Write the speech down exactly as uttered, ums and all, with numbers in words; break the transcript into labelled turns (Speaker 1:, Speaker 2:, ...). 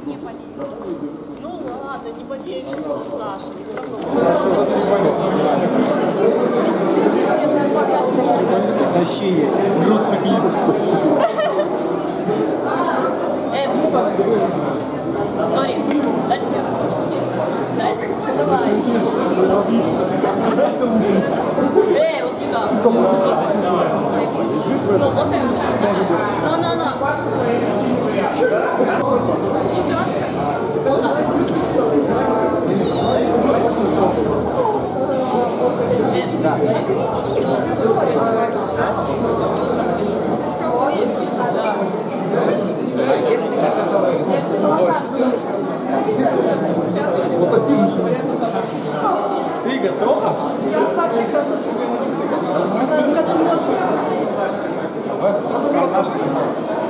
Speaker 1: не болею.
Speaker 2: Ну ладно, не болеешь, что страшно.
Speaker 3: Тащи грустных лиц.
Speaker 2: Эм, Тори, дай тебе. Дай. Давай. Эй, вот не так. Ну, вот это. Ну-ну-ну. И все? Полза. Да.
Speaker 3: Если которые ты готова?
Speaker 1: Я вообще красотка сегодня. Разве как можно?